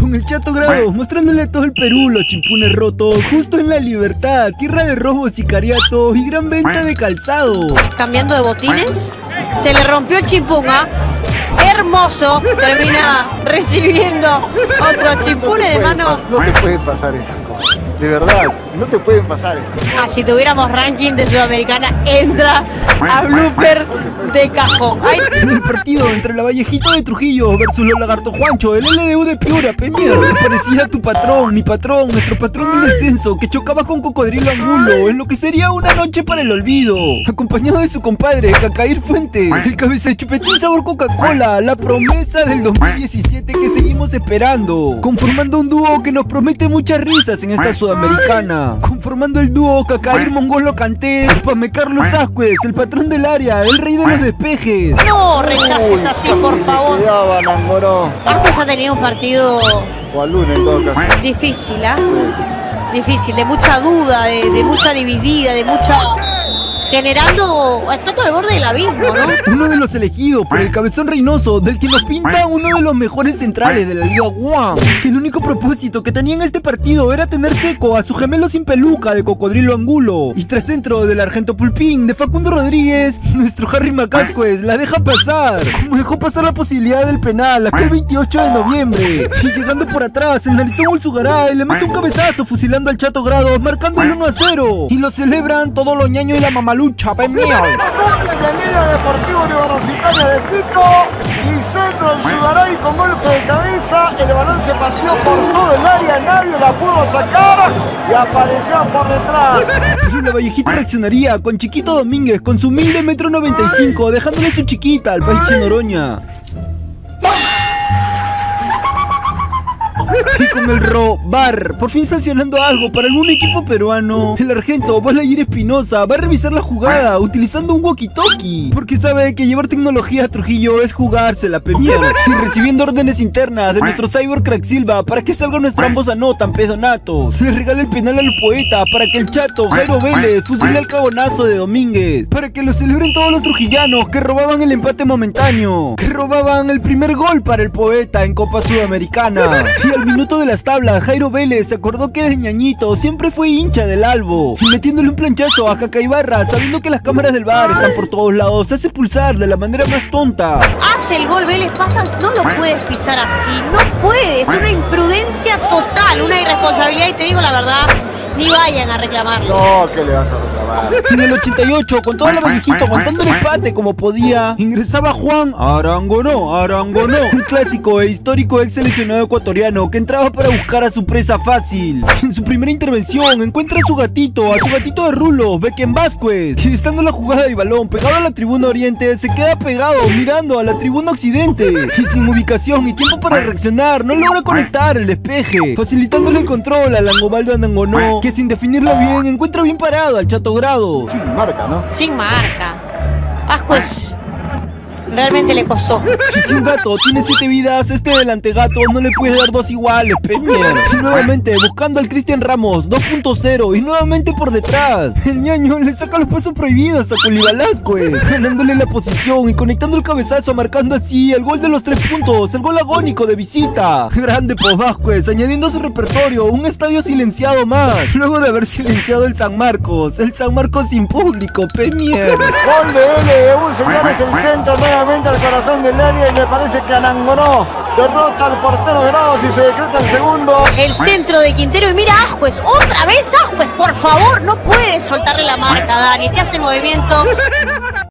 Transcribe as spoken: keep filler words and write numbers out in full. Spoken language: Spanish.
con el Chato Grado, mostrándole a todo el Perú los chimpunes rotos, justo en La Libertad, tierra de robos, sicariatos y gran venta de calzado. Cambiando de botines, se le rompió el chimpunga. Hermoso, termina recibiendo otro chimpune de mano. No te pueden pasar estas cosas, de verdad, no te pueden pasar estas cosas. Ah, si tuviéramos ranking de Sudamericana, entra a blooper de cajón. Ay. En el partido entre la Vallejito de Trujillo versus los Lagarto Juancho, el L D U de Piura, pe mierda, parecía tu patrón, mi patrón, nuestro patrón del descenso, que chocaba con Cocodrilo Angulo, en lo que sería una noche para el olvido, acompañado de su compadre, Cacair Fuente, el cabeza de chupetín sabor Coca-Cola, la promesa del dos mil diecisiete que seguimos esperando, conformando un dúo que nos promete muchas risas en esta Sudamericana, conformando el dúo Cacair Mongolo Canté, Pame Carlos Ascuez, el patrón del área, el rey de los despejes. No rechaces así, por favor. Ascuez ha tenido un partido difícil, ¿ah? ¿eh? Difícil, de mucha duda, de, de mucha dividida, de mucha... generando, estando al borde del abismo, ¿no? Uno de los elegidos por el Cabezón Reynoso, del que nos pinta uno de los mejores centrales de la Liga One, que el único propósito que tenía en este partido era tener seco a su gemelo sin peluca de Cocodrilo Angulo, y tras centro del Argento Pulpín de Facundo Rodríguez, nuestro Harry Macascuez la deja pasar, como dejó pasar la posibilidad del penal aquel veintiocho de noviembre, y llegando por atrás el narizón Ulzugaray le mete un cabezazo fusilando al Chato Grado, marcando el uno a cero, y lo celebran todos los ñaños y la mamalucha. Lucha, pe mía. La Liga Deportiva Universitaria de Quito y centro del Sudaray con golpe de cabeza. El balón se paseó por todo el área, nadie la pudo sacar y apareció por detrás. Pero la Vallejita reaccionaría con Chiquito Domínguez con su humilde metro noventa y cinco, dejándole su chiquita al país Chinoroña. Y con el robar, por fin sancionando algo para algún equipo peruano, el Argento Balaguer Espinosa va a revisar la jugada utilizando un walkie-talkie, porque sabe que llevar tecnología a Trujillo es jugársela, pe mierda, y recibiendo órdenes internas de nuestro cyber crack Silva para que salga nuestro ambos anotan, pedonatos. Le regala el penal al poeta para que el Chato Jairo Vélez fusile al cagonazo de Domínguez, para que lo celebren todos los trujillanos que robaban el empate momentáneo, que robaban el primer gol para el poeta en Copa Sudamericana. Y al minuto de las tablas, Jairo Vélez se acordó que de ñañito siempre fue hincha del Albo, y metiéndole un planchazo a Cacaibarra, sabiendo que las cámaras del bar están por todos lados, se hace pulsar de la manera más tonta. Hace el gol Vélez, pasas, no lo puedes pisar así, no puedes, es una imprudencia total, una irresponsabilidad, y te digo la verdad, ni vayan a reclamarlo. No, ¿qué le vas a reclamar? En el ochenta y ocho, con toda la Vallejita aguantando el empate como podía, ingresaba Juan Arangonó, Arangonó, un clásico e histórico ex seleccionado ecuatoriano que entraba para buscar a su presa fácil. En su primera intervención encuentra a su gatito, a su gatito de Rulo, Becken Vázquez, que estando la jugada de balón pegado a la tribuna oriente, se queda pegado mirando a la tribuna occidente, y sin ubicación y tiempo para reaccionar, no logra conectar el despeje, facilitándole el control a Langobaldo Anangonó, que sin definirlo bien, encuentra bien parado al Chato Grado. Sin marca, ¿no? Sin marca. Ascuez realmente le costó. Y si un gato tiene siete vidas, este delante gato no le puede dar dos iguales, pe mierda. Y nuevamente buscando al Cristian Ramos dos punto cero y nuevamente por detrás, el ñaño le saca los pasos prohibidos a Culi Velázquez, ganándole la posición y conectando el cabezazo, marcando así el gol de los tres puntos, el gol agónico de visita. Grande por Vázquez, añadiendo a su repertorio un estadio silenciado más, luego de haber silenciado el San Marcos, el San Marcos sin público, pe mierda. Gol de L D U, señores, el centro nuevamente al corazón del área y me parece que Anangonó derrota al portero Grados y se decreta el segundo. El centro de Quintero y mira Ascuez, otra vez Ascuez, por favor, no puedes soltarle la marca, Dani, te hace movimiento.